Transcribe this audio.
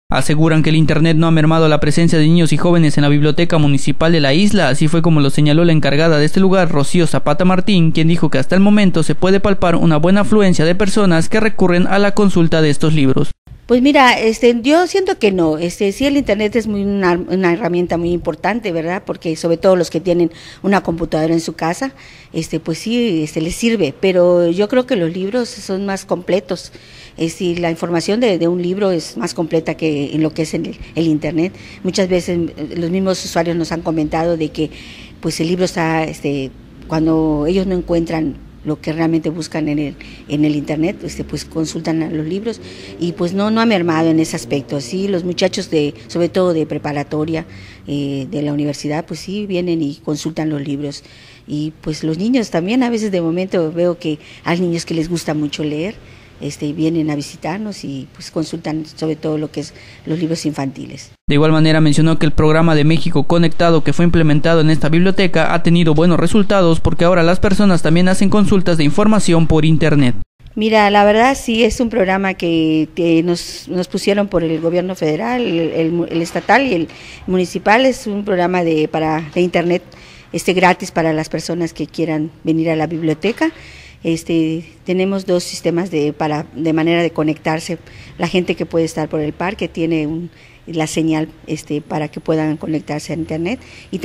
Aseguran que el Internet no ha mermado la presencia de niños y jóvenes en la biblioteca municipal de la isla, así fue como lo señaló la encargada de este lugar, Rocío Zapata Martín, quien dijo que hasta el momento se puede palpar una buena afluencia de personas que recurren a la consulta de estos libros. Pues mira, yo siento que no, sí el internet es una herramienta muy importante, ¿verdad? Porque sobre todo los que tienen una computadora en su casa, pues sí, les sirve, pero yo creo que los libros son más completos, la información de un libro es más completa que en lo que es el internet. Muchas veces los mismos usuarios nos han comentado de que pues el libro está, cuando ellos no encuentran lo que realmente buscan en el internet, pues consultan a los libros y pues no ha mermado en ese aspecto. Sí, los muchachos sobre todo de preparatoria, de la universidad, pues sí vienen y consultan los libros, y pues los niños también, a veces de momento veo que hay niños que les gusta mucho leer, vienen a visitarnos y pues consultan sobre todo lo que es los libros infantiles. De igual manera mencionó que el programa de México Conectado que fue implementado en esta biblioteca ha tenido buenos resultados porque ahora las personas también hacen consultas de información por internet. Mira, la verdad sí es un programa que nos pusieron por el gobierno federal, el estatal y el municipal. Es un programa de internet gratis para las personas que quieran venir a la biblioteca. Tenemos dos sistemas de manera de conectarse. La gente que puede estar por el parque tiene la señal para que puedan conectarse a internet. Y